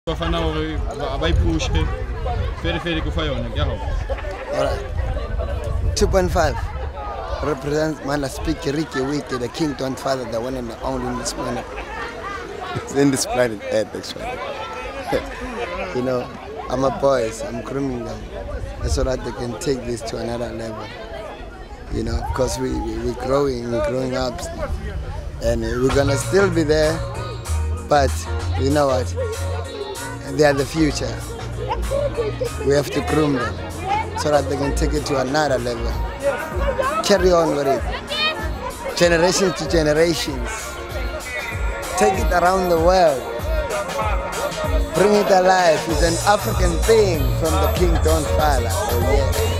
Bafana hore ba ipushe fere ko fa yona ke ho. Alright. 2.5 represents man Spikiri wiki, the king to father, the one and the only in this planet. In this planet Earth, actually. You know, I'm a boys, I'm grooming them so that they can take this to another level. You know, because we're growing up, and we're gonna still be there, but you know what? They are the future. We have to groom them so that they can take it to another level. Carry on with it. Generations to generations. Take it around the world. Bring it alive. It's an African thing from the King Don't Father. Oh yeah.